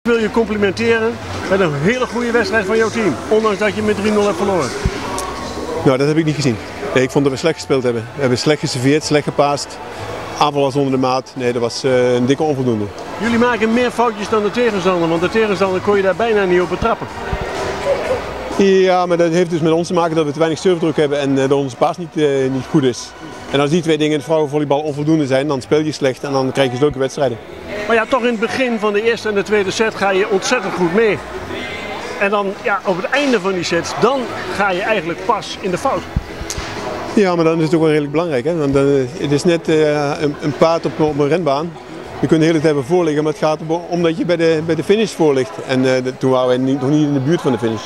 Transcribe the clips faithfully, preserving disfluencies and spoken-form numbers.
Ik wil je complimenteren met een hele goede wedstrijd van jouw team, ondanks dat je met drie nul hebt verloren. Nou, dat heb ik niet gezien. Nee, ik vond dat we slecht gespeeld hebben. We hebben slecht geserveerd, slecht gepaast. Aanval was onder de maat. Nee, dat was uh, een dikke onvoldoende. Jullie maken meer foutjes dan de tegenstander, want de tegenstander kon je daar bijna niet op betrappen. Ja, maar dat heeft dus met ons te maken dat we te weinig surfdruk hebben en uh, dat onze paas niet, uh, niet goed is. En als die twee dingen in het vrouwenvolleybal onvoldoende zijn, dan speel je slecht en dan krijg je zulke wedstrijden. Maar ja, toch in het begin van de eerste en de tweede set ga je ontzettend goed mee. En dan ja, op het einde van die sets, dan ga je eigenlijk pas in de fout. Ja, maar dan is het ook wel redelijk belangrijk. Hè? Want, uh, het is net uh, een, een paard op, op een renbaan. Je kunt de hele tijd wel voorliggen, maar het gaat om dat je bij de, bij de finish voor ligt. En uh, de, toen waren we niet, nog niet in de buurt van de finish.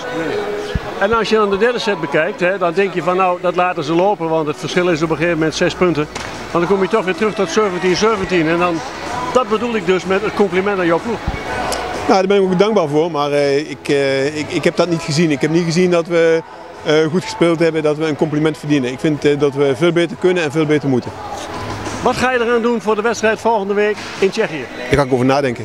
En als je dan de derde set bekijkt, hè, dan denk je van nou, dat laten ze lopen, want het verschil is op een gegeven moment zes punten. Maar dan kom je toch weer terug tot zeventien zeventien. En dan, dat bedoel ik dus met het compliment aan jouw ploeg. Nou, daar ben ik ook dankbaar voor, maar uh, ik, uh, ik, ik heb dat niet gezien. Ik heb niet gezien dat we uh, goed gespeeld hebben, dat we een compliment verdienen. Ik vind uh, dat we veel beter kunnen en veel beter moeten. Wat ga je eraan doen voor de wedstrijd volgende week in Tsjechië? Daar ga ik over nadenken.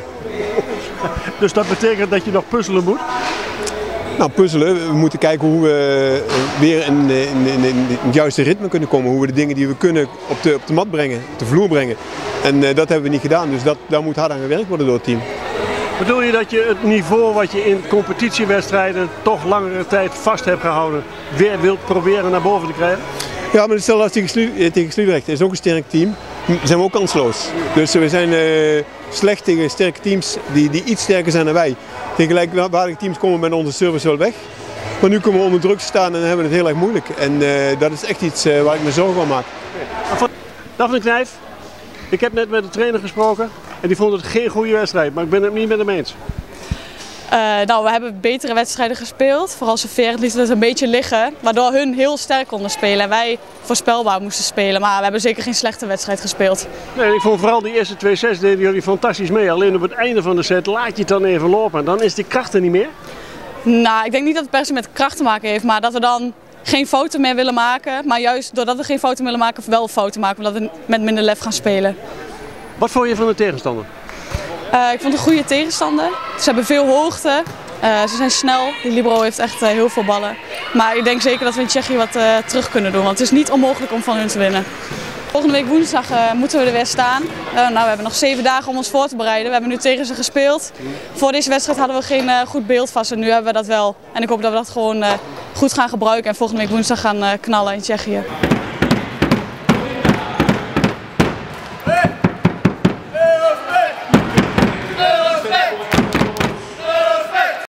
Dus dat betekent dat je nog puzzelen moet? Nou, puzzelen. We moeten kijken hoe we weer in, in, in, in het juiste ritme kunnen komen. Hoe we de dingen die we kunnen op de, op de mat brengen, op de vloer brengen. En uh, dat hebben we niet gedaan, dus dat, daar moet hard aan gewerkt worden door het team. Bedoel je dat je het niveau wat je in competitiewedstrijden toch langere tijd vast hebt gehouden, weer wilt proberen naar boven te krijgen? Ja, maar stel als tegen Sliedrecht, dat is ook een sterk team, zijn we ook kansloos. Dus we zijn uh, slecht tegen sterke teams die, die iets sterker zijn dan wij. Tegen gelijkwaardige teams komen we met onze service wel weg. Maar nu komen we onder druk te staan en hebben we het heel erg moeilijk. En uh, dat is echt iets uh, waar ik me zorgen van maak. Daphne Knijf, ik heb net met de trainer gesproken en die vond het geen goede wedstrijd, maar ik ben het niet met hem eens. Uh, nou, we hebben betere wedstrijden gespeeld. Vooral serverend lieten het een beetje liggen, waardoor hun heel sterk konden spelen en wij voorspelbaar moesten spelen. Maar we hebben zeker geen slechte wedstrijd gespeeld. Nee, ik vond vooral die eerste twee sets deden jullie fantastisch mee. Alleen op het einde van de set laat je het dan even lopen en dan is die kracht er niet meer. Nou, ik denk niet dat het per se met kracht te maken heeft, maar dat we dan geen fouten meer willen maken. Maar juist doordat we geen fouten willen maken, wel fouten maken, omdat we met minder lef gaan spelen. Wat vond je van de tegenstander? Uh, ik vond het een goede tegenstander. Ze hebben veel hoogte. Uh, ze zijn snel. Die libero heeft echt uh, heel veel ballen. Maar ik denk zeker dat we in Tsjechië wat uh, terug kunnen doen. Want het is niet onmogelijk om van hun te winnen. Volgende week woensdag uh, moeten we er weer staan. Uh, nou, we hebben nog zeven dagen om ons voor te bereiden. We hebben nu tegen ze gespeeld. Voor deze wedstrijd hadden we geen uh, goed beeld van ze. Nu hebben we dat wel. En ik hoop dat we dat gewoon uh, goed gaan gebruiken. En volgende week woensdag gaan uh, knallen in Tsjechië.